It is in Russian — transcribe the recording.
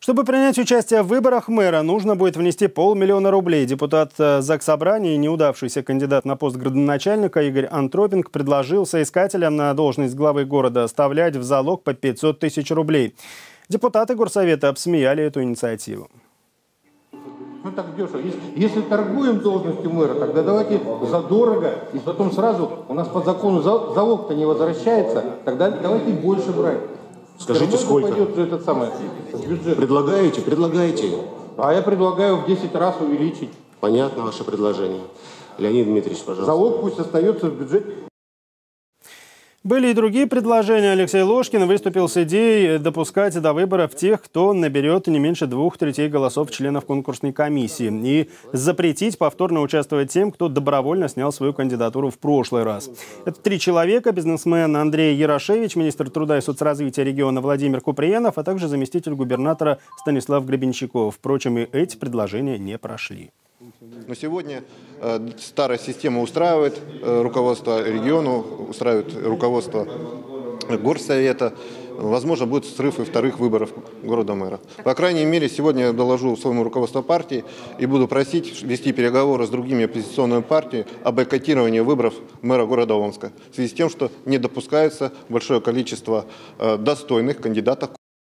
Чтобы принять участие в выборах мэра, нужно будет внести 500 000 рублей. Депутат Заксобрания и неудавшийся кандидат на пост градоначальника Игорь Антропинг предложил соискателям на должность главы города оставлять в залог по 500 000 рублей. Депутаты горсовета обсмеяли эту инициативу. Ну так дешево. Если торгуем должностью мэра, тогда давайте задорого, и потом сразу, у нас по закону залог-то не возвращается, тогда давайте больше брать. Скажите, сколько? Пойдет этот самый бюджет. Предлагаете. А я предлагаю в 10 раз увеличить. Понятно ваше предложение. Леонид Дмитриевич, пожалуйста. Залог пусть остается в бюджете. Были и другие предложения. Алексей Ложкин выступил с идеей допускать до выборов тех, кто наберет не меньше 2/3 голосов членов конкурсной комиссии, и запретить повторно участвовать тем, кто добровольно снял свою кандидатуру в прошлый раз. Это 3 человека: бизнесмен Андрей Ярошевич, министр труда и соцразвития региона Владимир Куприянов, а также заместитель губернатора Станислав Гребенщиков. Впрочем, и эти предложения не прошли. Но сегодня старая система устраивает руководство региона, устраивает руководство горсовета. Возможно, будет срыв и вторых выборов города мэра. По крайней мере, сегодня я доложу своему руководству партии и буду просить вести переговоры с другими оппозиционными партиями о бойкотировании выборов мэра города Омска. В связи с тем, что не допускается большое количество достойных кандидатов.